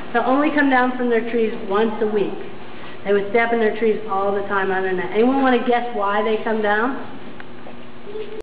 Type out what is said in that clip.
They'll only come down from their trees once a week. They would stay up in their trees all the time other than that. Anyone want to guess why they come down?